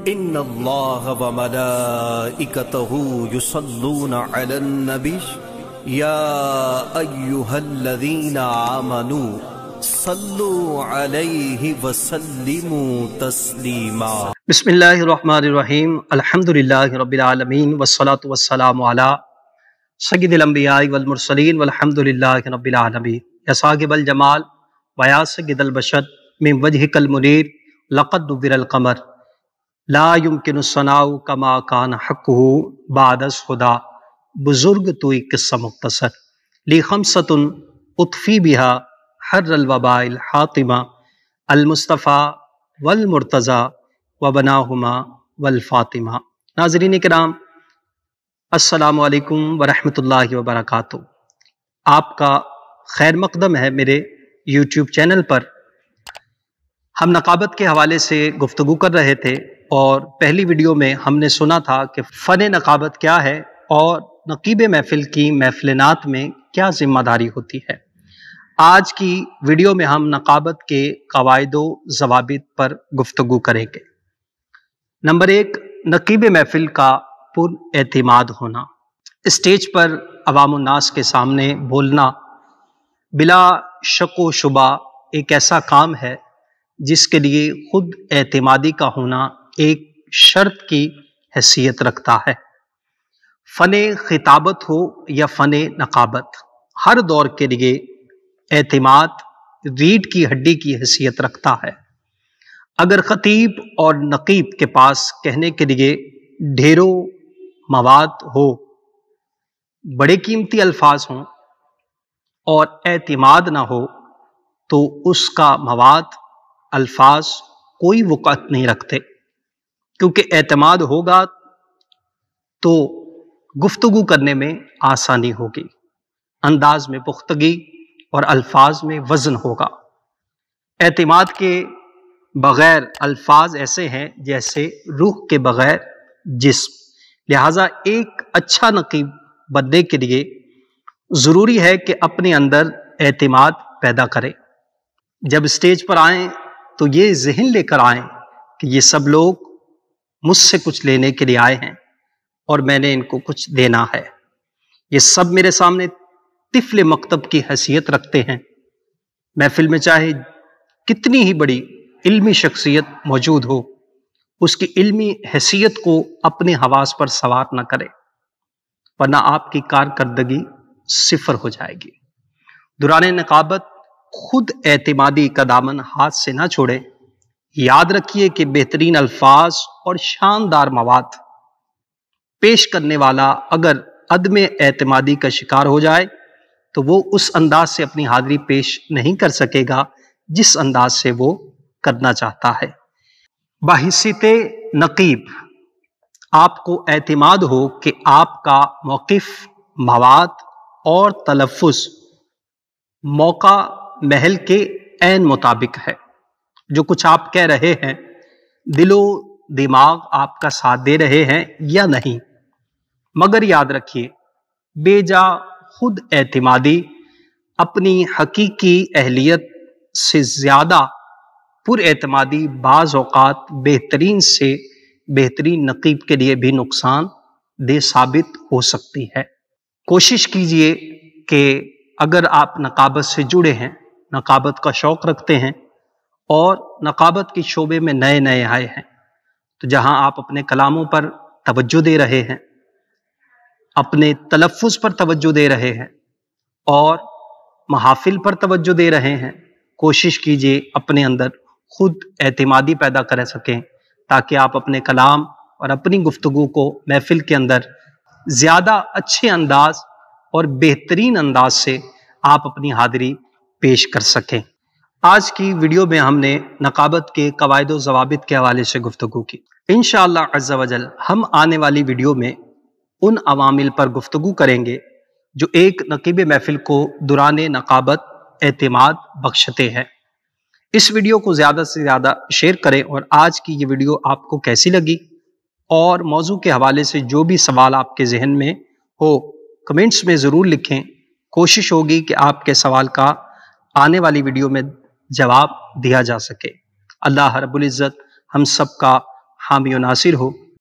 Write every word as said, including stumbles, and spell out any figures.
ان اللہ وملائکتہ یصلون علی النبی یا ایہا الذین آمنوا صلوا علیہ وسلموا تسلیما۔ بسم اللہ الرحمن الرحیم، الحمدللہ رب العالمین والصلاة والسلام علی سید الانبیاء والمرسلین والحمدللہ رب العالمین۔ یا صاحب الجمال ویا سید البشر من وجہک المنیر لقد نور القمر لا يمکن الثناء کما کان حقہ بعد از خدا۔ بزرگ توئی قصہ مختصر۔ لی خمسۃ اطفی بہا حر الوباء الحاطمہ المصطفیٰ والمرتضیٰ وبناہما والفاطمہ۔ ناظرین کرام، السلام علیکم ورحمۃ اللہ وبرکاتہ۔ آپ کا خیر مقدم ہے میرے یوٹیوب چینل پر۔ ہم نقابت کے حوالے سے گفتگو کر رہے تھے اور پہلی ویڈیو میں ہم نے سنا تھا کہ فن نقابت کیا ہے اور نقیب محفل کی محفلنات میں کیا ذمہ داری ہوتی ہے۔ آج کی ویڈیو میں ہم نقابت کے قواعد و ضوابط پر گفتگو کریں گے۔ نمبر ایک، نقیب محفل کا پر اعتماد ہونا۔ اسٹیج پر عوام الناس کے سامنے بولنا بلا شک و شبہ ایک ایسا کام ہے جس کے لیے خود اعتمادی کا ہونا ایک شرط کی حیثیت رکھتا ہے۔ فن خطابت ہو یا فن نقابت، ہر دور کے لیے اعتماد ریڑھ کی ہڈی کی حیثیت رکھتا ہے۔ اگر خطیب اور نقیب کے پاس کہنے کے لیے ڈھیروں مواد ہو، بڑے قیمتی الفاظ ہوں اور اعتماد نہ ہو تو اس کا مواد الفاظ کوئی وقعت نہیں رکھتے، کیونکہ اعتماد ہوگا تو گفتگو کرنے میں آسانی ہوگی، انداز میں پختگی اور الفاظ میں وزن ہوگا۔ اعتماد کے بغیر الفاظ ایسے ہیں جیسے روح کے بغیر جسم، لہٰذا ایک اچھا نقیب بننے کے لیے ضروری ہے کہ اپنے اندر اعتماد پیدا کرے۔ جب اسٹیج پر آئیں تو یہ ذہن لے کر آئیں کہ یہ سب لوگ مجھ سے کچھ لینے کے لیے آئے ہیں اور میں نے ان کو کچھ دینا ہے۔ یہ سب میرے سامنے طفل مکتب کی حیثیت رکھتے ہیں۔ محفل میں چاہے کتنی ہی بڑی علمی شخصیت موجود ہو، اس کی علمی حیثیت کو اپنے حواس پر سوار نہ کرے، ورنہ آپ کی کارکردگی صفر ہو جائے گی۔ دوران نقابت خود اعتمادی کا دامن ہاتھ سے نہ چھوڑے۔ یاد رکھیے کہ بہترین الفاظ اور شاندار مواد پیش کرنے والا اگر عدم اعتمادی کا شکار ہو جائے تو وہ اس انداز سے اپنی حاضری پیش نہیں کر سکے گا جس انداز سے وہ کرنا چاہتا ہے۔ بحیثیت نقیب آپ کو اعتماد ہو کہ آپ کا موقف، مواد اور تلفظ موقع محل کے عین مطابق ہے۔ جو کچھ آپ کہہ رہے ہیں دل و دماغ آپ کا ساتھ دے رہے ہیں یا نہیں، مگر یاد رکھیے بے جا خود اعتمادی اپنی حقیقی اہلیت سے زیادہ پر اعتمادی بعض اوقات بہترین سے بہترین نقیب کے لیے بھی نقصان دہ ثابت ہو سکتی ہے۔ کوشش کیجئے کہ اگر آپ نقابت سے جڑے ہیں، نقابت کا شوق رکھتے ہیں اور نقابت کے شعبے میں نئے نئے آئے ہیں، تو جہاں آپ اپنے کلاموں پر توجہ دے رہے ہیں، اپنے تلفظ پر توجہ دے رہے ہیں اور محافل پر توجہ دے رہے ہیں، کوشش کیجئے اپنے اندر خود اعتمادی پیدا کر سکیں تاکہ آپ اپنے کلام اور اپنی گفتگو کو محفل کے اندر زیادہ اچھے انداز اور بہترین انداز سے آپ اپنی حاضری پیش کر سکیں۔ آج کی ویڈیو میں ہم نے نقابت کے قواعد و ضوابط کے حوالے سے گفتگو کی۔ انشاءاللہ عز و جل ہم آنے والی ویڈیو میں ان عوامل پر گفتگو کریں گے جو ایک نقیب محفل کو دوران نقابت اعتماد بخشتے ہیں۔ اس ویڈیو کو زیادہ سے زیادہ شیئر کریں اور آج کی یہ ویڈیو آپ کو کیسی لگی اور موضوع کے حوالے سے جو بھی سوال آپ کے ذہن میں ہو کمنٹس میں ضرور لکھیں۔ کوشش ہوگی کہ آپ کے سوال کا آنے والی ویڈیو میں جواب دیا جا سکے۔ اللہ رب العزت ہم سب کا حامی و ناصر ہو۔